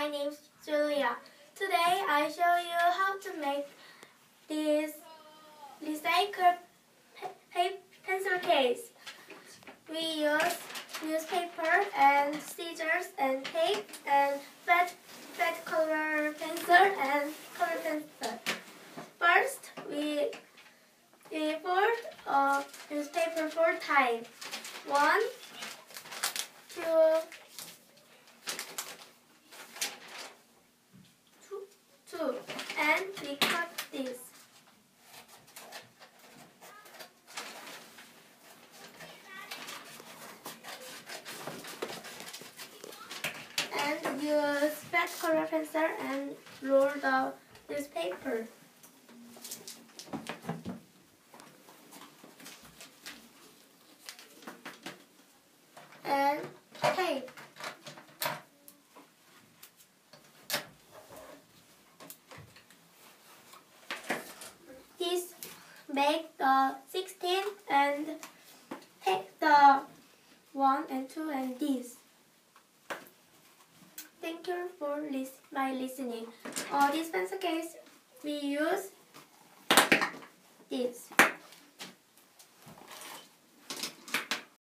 my name is Julia. Today I show you how to make this recycled pencil case. We use newspaper and scissors and tape and fat color pencil and color pencil. First, we fold a newspaper 4 times. 1, 2, 2, and we cut this. And use fat color pencil and roll the newspaper. And tape. This make the 16 and take the 1 and 2 and this. Thank you for my listening. This pencil case we use this.